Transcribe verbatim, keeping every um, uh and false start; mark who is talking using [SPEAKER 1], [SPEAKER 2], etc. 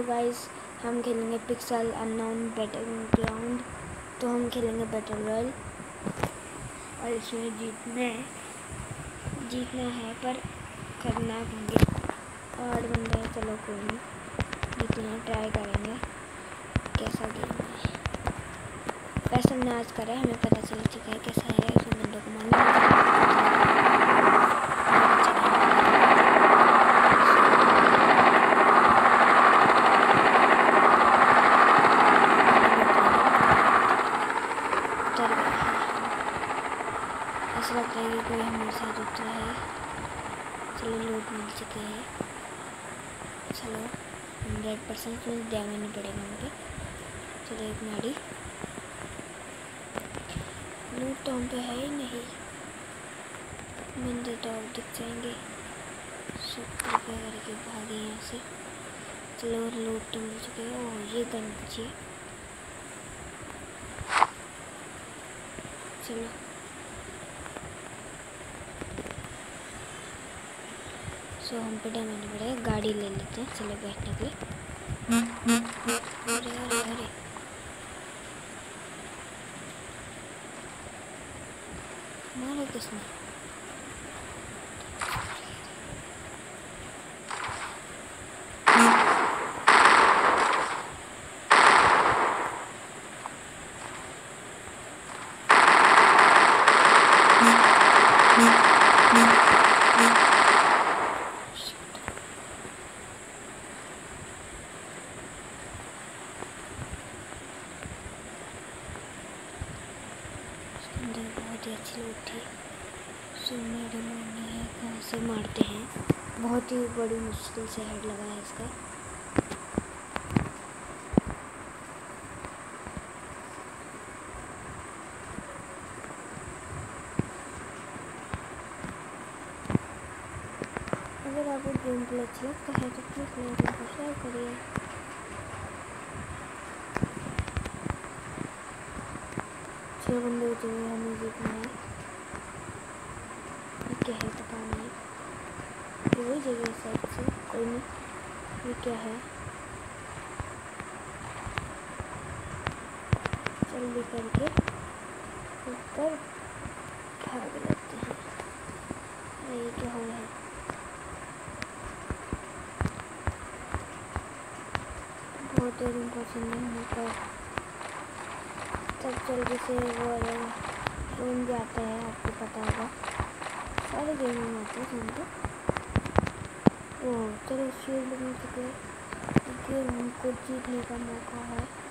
[SPEAKER 1] Guys, हम खेलेंगे pixel unknown battle ground. तो हम खेलेंगे बैटल रॉयल और इसमें जीतने जीतना है, पर खतरनाक होंगे। आठ बंदे हैं, चलो कोई नहीं, जीतना ट्राई करेंगे। कैसा गेम है वैसे हमने आज करा है, हमें पता चल चुका है कैसा है। उसमें बंदों को मारना ऐसा लगता है कि कोई हमारे साथ उतरा है। चलो लूट मिल चुके हैं। चलो हंड्रेड परसेंट में ध्यान नहीं पड़ेगा मुझे। चलो एक नाड़ी लूट तो हम पे है ही नहीं, बंदे तो और दिख जाएंगे। सब कृपया करके भागे यहाँ से। चलो लूट तो मिल चुके हैं। ओह ये गन बची। चलो सो हम पे डैमेज पड़ेगा, गाड़ी ले लेते हैं। चलो बैठने के लिए। अरे अरे अरे मारा किसने? बहुत ही अच्छी लूट थी। सो मेरे मारनी है, कहाँ से मारते हैं। बहुत ही बड़ी मुश्किल से हेड लगा है इसका। अगर आपको गेम प्ले अच्छा लगता है तो प्लीज़ लाइक और सब्सक्राइब करिए। छः बंदे बचे हुए, हमें जीतना है। ये क्या है पता नहीं, ये वही जगह साइड से कोई नहीं। ये क्या है? जल्दी करके ऊपर भाग लेते हैं। ये क्या हो रहा है? बहुत देर उनको सुनने होकर तब जल्दी से वो सुन जाते हैं। आपको पता होगा सारे गेम में आते हैं सुनते। ओह चलो शील्ड मिल चुके, क्योंकि हमको जीतने का मौका है।